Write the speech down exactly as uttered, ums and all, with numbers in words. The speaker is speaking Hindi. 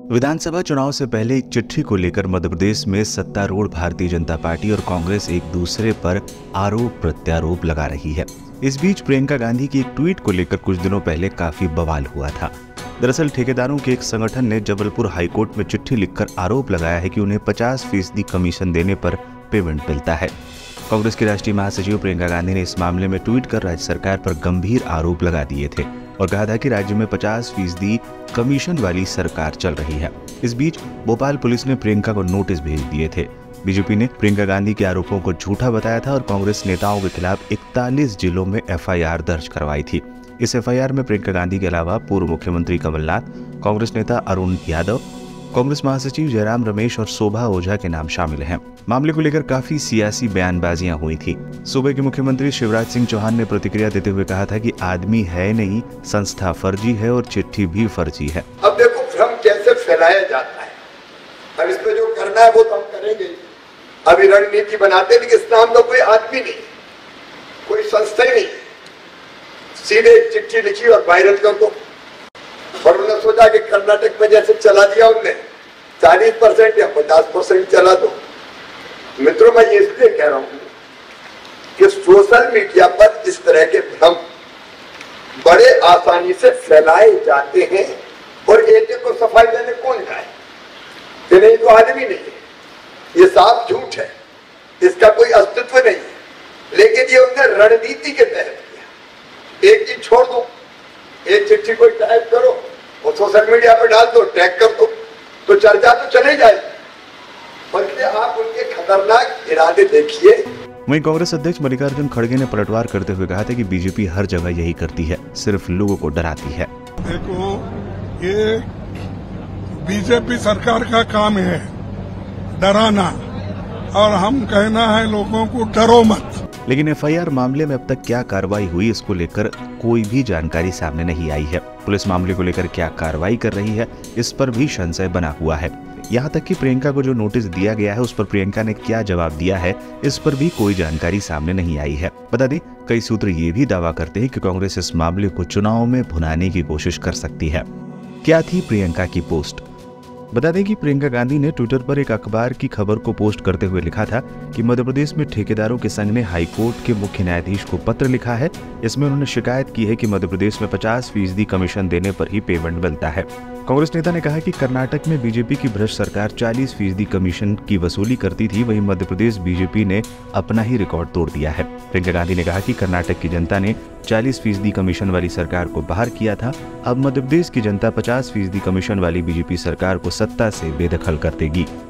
विधानसभा चुनाव से पहले एक चिट्ठी को लेकर मध्य प्रदेश में सत्तारूढ़ भारतीय जनता पार्टी और कांग्रेस एक दूसरे पर आरोप प्रत्यारोप लगा रही है। इस बीच प्रियंका गांधी की एक ट्वीट को लेकर कुछ दिनों पहले काफी बवाल हुआ था। दरअसल ठेकेदारों के एक संगठन ने जबलपुर हाईकोर्ट में चिट्ठी लिखकर आरोप लगाया है कि उन्हें पचास फीसदी कमीशन देने पर पेमेंट मिलता है। कांग्रेस की राष्ट्रीय महासचिव प्रियंका गांधी ने इस मामले में ट्वीट कर राज्य सरकार पर गंभीर आरोप लगा दिए थे और कहा था कि राज्य में पचास फीसदी कमीशन वाली सरकार चल रही है। इस बीच भोपाल पुलिस ने प्रियंका को नोटिस भेज दिए थे। बीजेपी ने प्रियंका गांधी के आरोपों को झूठा बताया था और कांग्रेस नेताओं के खिलाफ इकतालीस जिलों में एफ आई आर दर्ज करवाई थी। इस एफ आई आर में प्रियंका गांधी के अलावा पूर्व मुख्यमंत्री कमलनाथ, कांग्रेस नेता अरुण यादव, कांग्रेस महासचिव जयराम रमेश और शोभा ओझा के नाम शामिल हैं। मामले को लेकर काफी सियासी बयानबाजियां हुई थी। सूबे के मुख्यमंत्री शिवराज सिंह चौहान ने प्रतिक्रिया देते हुए कहा था कि आदमी है नहीं, संस्था फर्जी है और चिट्ठी भी फर्जी है। अब देखो भ्रम कैसे फैलाया जाता है। अब इसमें जो करना है वो तो हम करेंगे। अभी रणनीति बनाते लेकिन इस नाम का कोई आदमी नहीं, कोई संस्था ही नहीं। सीधे एक चिट्ठी लिखी और वायरल कर दो। और उन्होंने सोचा कि कर्नाटक में जैसे चला दिया उनने चालीस परसेंट या पचास परसेंट चला दो। मित्रों, मैं ये इसलिए कह रहा हूं कि सोशल मीडिया पर इस तरह के भ्रम बड़े आसानी से फैलाए जाते हैं और एक को सफाई देने कौन जाए कि नहीं तो आदमी नहीं है, ये साफ झूठ है, इसका कोई अस्तित्व नहीं है। लेकिन ये उनने रणनीति के तहत किया। एक चीज छोड़ दो, एक चिट्ठी कोई टाइप करो और सोशल मीडिया पर डाल दो, टैग कर दो, तो चर्चा तो चले जाएगी। बल्कि आप उनके खतरनाक इरादे देखिए। वहीं कांग्रेस अध्यक्ष मल्लिकार्जुन खड़गे ने पलटवार करते हुए कहा था कि बीजेपी हर जगह यही करती है, सिर्फ लोगों को डराती है। देखो, ये बीजेपी सरकार का काम है डराना, और हम कहना है लोगों को डरो मत। लेकिन एफ आई आर मामले में अब तक क्या कार्रवाई हुई, इसको लेकर कोई भी जानकारी सामने नहीं आई है। पुलिस मामले को लेकर क्या कार्रवाई कर रही है, इस पर भी संशय बना हुआ है। यहाँ तक कि प्रियंका को जो नोटिस दिया गया है उस पर प्रियंका ने क्या जवाब दिया है, इस पर भी कोई जानकारी सामने नहीं आई है। बता दें, कई सूत्र ये भी दावा करते हैं कि कांग्रेस इस मामले को चुनाव में भुनाने की कोशिश कर सकती है। क्या थी प्रियंका की पोस्ट? बता दें कि प्रियंका गांधी ने ट्विटर पर एक अखबार की खबर को पोस्ट करते हुए लिखा था कि मध्य प्रदेश में ठेकेदारों के संघ ने हाईकोर्ट के मुख्य न्यायाधीश को पत्र लिखा है। इसमें उन्होंने शिकायत की है कि मध्य प्रदेश में पचास फीसदी कमीशन देने पर ही पेमेंट मिलता है। कांग्रेस नेता ने कहा कि कर्नाटक में बीजेपी की भ्रष्ट सरकार चालीस फीसदी कमीशन की वसूली करती थी, वहीं मध्य प्रदेश बीजेपी ने अपना ही रिकॉर्ड तोड़ दिया है। प्रियंका गांधी ने कहा कि कर्नाटक की जनता ने चालीस फीसदी कमीशन वाली सरकार को बाहर किया था, अब मध्य प्रदेश की जनता पचास फीसदी कमीशन वाली बीजेपी सरकार को सत्ता से बेदखल कर देगी।